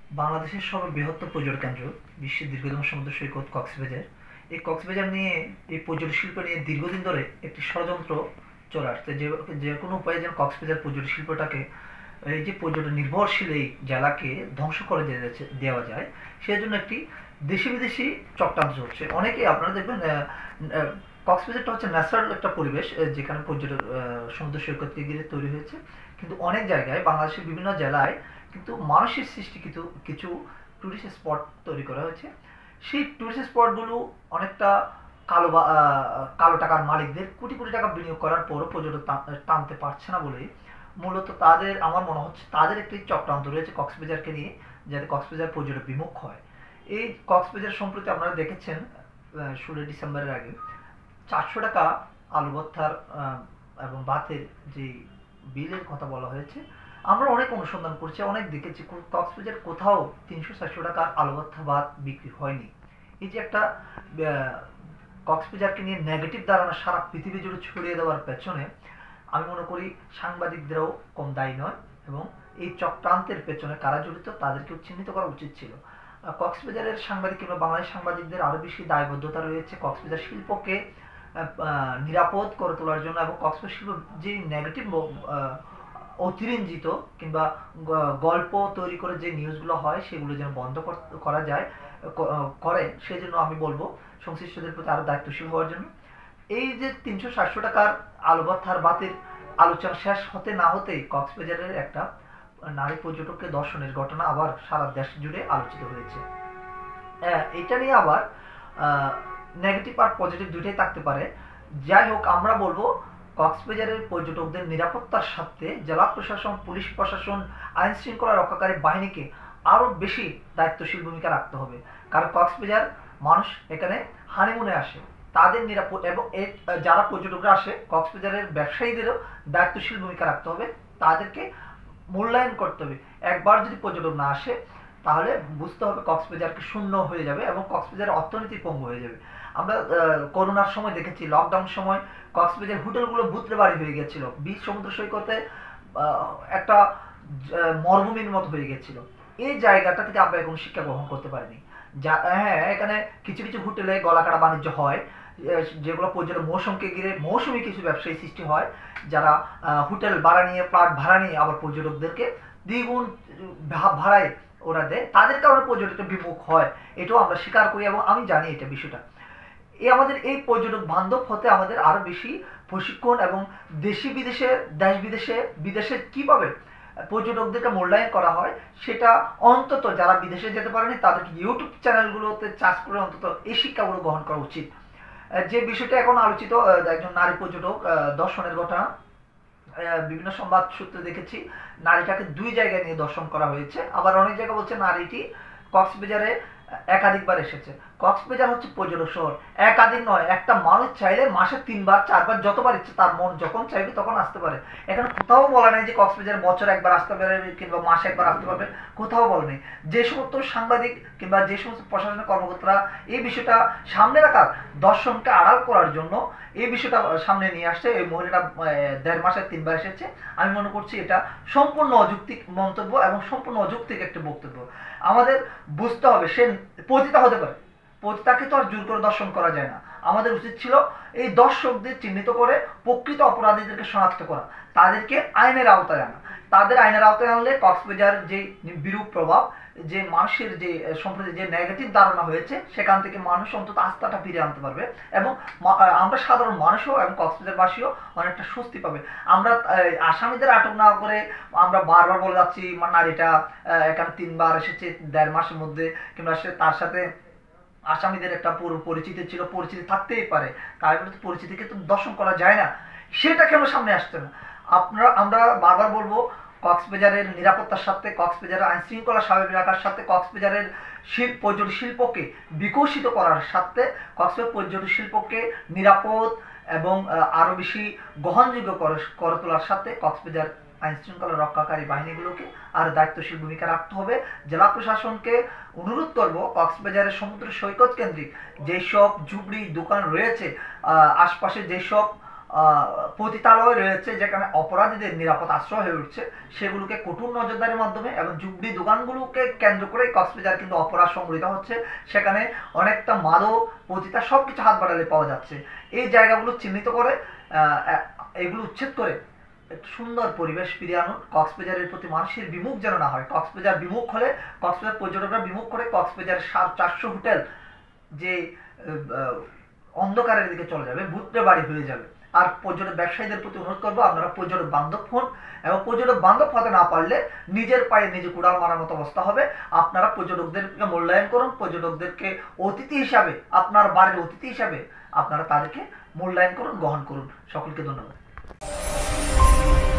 বাংলাদেশের সর্ববৃহৎ পর্যটন কেন্দ্র, বিশ্বের দীর্ঘতম সমুদ্র সৈকত কক্সবাজার। এই কক্সবাজার নিয়ে, এই পর্যটন শিল্প নিয়ে দীর্ঘদিন ধরে একটি ষড়যন্ত্র চলে আসছে, যে যে কোনো উপায়ে যেন কক্সবাজার পর্যটন শিল্পটাকে, এই যে পর্যটন নির্ভরশীল এই জেলাকে ধ্বংস করে দেওয়া যায়, সেজন্য একটি দেশি বিদেশি চক্রান্ত চলছে। অনেকে আপনারা দেখবেন, কক্সবাজারটা হচ্ছে ন্যাচারাল একটা পরিবেশ, যেখানে পর্যটন সমুদ্র সৈকতকে ঘিরে তৈরি হয়েছে। কিন্তু অনেক জায়গায় বাংলাদেশের বিভিন্ন জেলায় কিন্তু মানুষের সৃষ্টি কিছু কিছু টুরিস্ট স্পট তৈরি করা হয়েছে। সেই টুরিস্ট স্পটগুলো অনেকটা কালো টাকার মালিকদের কোটি কোটি টাকা বিনিয়োগ করার পরও পর্যটক টানতে পারছে না বলেই মূলত তাদের, আমার মনে হচ্ছে তাদের একটি চক্রান্ত রয়েছে কক্সবাজারকে নিয়ে, যাতে কক্সবাজার পর্যটক বিমুখ হয়। এই কক্সবাজার সম্প্রতি আপনারা দেখেছেন, 16 ডিসেম্বরের আগে 400 টাকা আলু ভর্তার এবং ভাতের যে বিলের কথা বলা হয়েছে। আমরা অনেক অনুসন্ধান করছি, অনেক দেখেছি, কক্সবাজার কোথাও 300-400 টাকার আলু ভর্তা ভাত বিক্রি হয়নি। এই যে একটা কক্সবাজারকে নিয়ে নেগেটিভ ধারণা সারা পৃথিবী জুড়ে ছড়িয়ে দেওয়ার পেছনে আমি মনে করি সাংবাদিকদেরও কম দায়ী নয়, এবং এই চক্রান্তের পেছনে কারা জড়িত তাদেরকেও চিহ্নিত করা উচিত ছিল। কক্সবাজারের সাংবাদিক কিংবা বাংলাদেশ সাংবাদিকদের আরও বেশি দায়বদ্ধতা রয়েছে কক্সবাজার শিল্পকে নিরাপদ করে তোলার জন্য, এবং কক্সবাজার শিল্প যে নেগেটিভ অতিরঞ্জিত কিংবা গল্প তৈরি করে যে নিউজগুলো হয় সেগুলো যেন বন্ধ করা যায়, করে সেজন্য আমি বলবো সংশ্লিষ্টদের প্রতি আরও দায়িত্বশীল হওয়ার জন্য। এই যে 300-400 টাকার আলু ভর্তার ভাতের আলোচনা শেষ হতে না হতেই কক্সবাজারের একটা নারী পর্যটককে দর্শনের ঘটনা আবার সারা দেশ জুড়ে আলোচিত হয়েছে। এটা নিয়ে আবার নেগেটিভ আর পজিটিভ দুইটাই থাকতে পারে। যাই হোক, আমরা বলবো কক্সবাজারের পর্যটকদের নিরাপত্তার সাথে জেলা প্রশাসন, পুলিশ প্রশাসন, আইন শৃঙ্খলা রক্ষাকারী বাহিনীকে আরও বেশি দায়িত্বশীল ভূমিকা রাখতে হবে। কারণ কক্সবাজার মানুষ এখানে হানিমুনে আসে, তাদের নিরাপদ, এবং যারা পর্যটকরা আসে কক্সবাজারের ব্যবসায়ীদেরও দায়িত্বশীল ভূমিকা রাখতে হবে, তাদেরকে মূল্যায়ন করতে হবে। একবার যদি পর্যটক না আসে তাহলে বুঝতে হবে কক্সবাজারকে শূন্য হয়ে যাবে এবং কক্সবাজারের অর্থনীতি পঙ্গু হয়ে যাবে। আমরা করোনার সময় দেখেছি, লকডাউন সময় কক্সবাজার হোটেলগুলো ভূতরে বাড়ি হয়ে গেছিল, বিচ সমুদ্র সৈকতে একটা মরুভূমির মতো হয়ে গেছিল। এই জায়গাটা থেকে আমরা এখন শিক্ষা গ্রহণ করতে পারিনি। হ্যাঁ, এখানে কিছু কিছু হোটেলে গলাকাটা বাণিজ্য হয়, যেগুলো পর্যটন মৌসুমকে ঘিরে মৌসুমি কিছু ব্যবসায়ী সৃষ্টি হয়, যারা হোটেল ভাড়া নিয়ে, প্লট ভাড়া নিয়ে আবার পর্যটকদেরকে দ্বিগুণ ভাড়ায় ওরা দেয়, তাদের কারণে পর্যটকটা বিমুখ হয়। এটাও আমরা স্বীকার করি এবং আমি জানি এটা বিষয়টা। আমাদের এই পর্যটক বান্ধব হতে আমাদের আরো বেশি প্রশিক্ষণ এবং দেশ বিদেশে কিভাবে পর্যটকদেরকে মূল্যায়ন করা হয় সেটা অন্তত যারা বিদেশে যেতে পারেনি তাদেরকে ইউটিউব চ্যানেলগুলোতে চার্জ করে অন্তত এই শিক্ষাগুলো গ্রহণ করা উচিত। যে বিষয়টা এখন আলোচিত, একজন নারী পর্যটক দর্শনের ঘটনা, বিভিন্ন সংবাদ সূত্রে দেখেছি নারীটাকে 2 জায়গায় নিয়ে দর্শন করা হয়েছে। আবার অনেক জায়গায় বলছে নারীটি কক্সবাজারে একাধিকবার এসেছে। কক্সবাজার হচ্ছে পর্যটক শহর, একাধিক নয়, একটা মানুষ চাইলে মাসে 3বার 4বার যতবার ইচ্ছে তার মন যখন চাইবে তখন আসতে পারে। এখানে কোথাও বলা নেই যে কক্সবাজার বছর একবার আসতে পারে কিংবা মাসে একবার আসতে পারবে, কোথাও বলা নেই। যে সমস্ত সাংবাদিক কিংবা যে সমস্ত প্রশাসনিক কর্মকর্তারা এই বিষয়টা সামনে রাখার, দর্শনকে আড়াল করার জন্য এই বিষয়টা সামনে নিয়ে আসছে, এই মহিলাটা 1.5 মাসে 3বার এসেছে, আমি মনে করছি এটা সম্পূর্ণ অযৌক্তিক মন্তব্য এবং সম্পূর্ণ অযৌক্তিক একটা বক্তব্য। আমাদের বুঝতে হবে সে পতিতা হতে পারে, পতিতাকে তো আর জোর করে দর্শন করা যায় না। আমাদের উচিত ছিল এই দর্শকদের চিহ্নিত করে প্রকৃত অপরাধীদেরকে শনাক্ত করা, তাদেরকে আইনের আওতায় আনা। তাদের আইনের আওতায় আনলে কক্সবাজার যে বিরূপ প্রভাব, যে মানুষের যে সম্প্রতি যে নেগেটিভ ধারণা হয়েছে সেখান থেকে মানুষ অন্তত আস্থাটা ফিরে আনতে পারবে, এবং আমরা সাধারণ মানুষও এবং কক্সবাজারবাসীও অনেকটা স্বস্তি পাবে। আমরা আসামিদের আটক না করে আমরা বারবার বলে যাচ্ছি নারীটা এখানে 3বার এসেছে 1.5 মাসের মধ্যে, কিংবা তার সাথে আসামিদের একটা পরিচিতি ছিল, পরিচিতি থাকতেই পারে, তাই বলে পরিচিতিকে তো দর্শন করা যায় না, সেটা কেন সামনে আসছে না? আমরা বারবার বলবো কক্সবাজারের নিরাপত্তার সাথে, কক্সবাজারের আইন শৃঙ্খলা স্বাভাবিক রাখার সাথে, কক্সবাজারের পর্যটন শিল্পকে বিকশিত করার সাথে, কক্সবাজার পর্যটন শিল্পকে নিরাপদ এবং আরো বেশি গ্রহণযোগ্য করে তোলার সাথে কক্সবাজার আইন শৃঙ্খলা রক্ষাকারী বাহিনীগুলোকে আর দায়িত্বশীল ভূমিকা রাখতে হবে। জেলা প্রশাসনকে অনুরোধ করব কক্সবাজারের সমুদ্র সৈকত কেন্দ্রিক যেসব ঝুপড়ি দোকান রয়েছে, আশপাশে যেসব পতিতালয় রয়েছে যেখানে অপরাধীদের নিরাপদ আশ্রয় হয়ে উঠছে, সেগুলোকে কঠোর নজরদারির মাধ্যমে এবং যুগলি দোকানগুলোকে কেন্দ্র করে কক্সবাজার কিন্তু অপরাধ সংঘটিত হচ্ছে। সেখানে অনেকটা মাদক, পতিতা সবকিছু হাত বাড়ালে পাওয়া যাচ্ছে। এই জায়গাগুলো চিহ্নিত করে এগুলো উচ্ছেদ করে একটু সুন্দর পরিবেশ ফিরিয়ে আনুন। কক্সবাজারের প্রতি মানুষের বিমুখ যেন না হয়। কক্সবাজার বিমুখ হলে, কক্সবাজার পর্যটকরা বিমুখ করে কক্সবাজারের 400 হোটেল যে অন্ধকারের দিকে চলে যাবে, ভূতরে বাড়ি হয়ে যাবে। আর পর্যটক ব্যবসায়ীদের প্রতি অনুরোধ করবো, আপনারা পর্যটক বান্ধব হন এবং পর্যটক বান্ধব হতে না পারলে নিজের পায়ে নিজে কুড়াল মারার মতো অবস্থা হবে। আপনারা পর্যটকদেরকে মূল্যায়ন করুন, পর্যটকদেরকে অতিথি হিসাবে, আপনার বাড়ির অতিথি হিসাবে আপনারা তাদেরকে মূল্যায়ন করুন, গ্রহণ করুন। সকলকে ধন্যবাদ।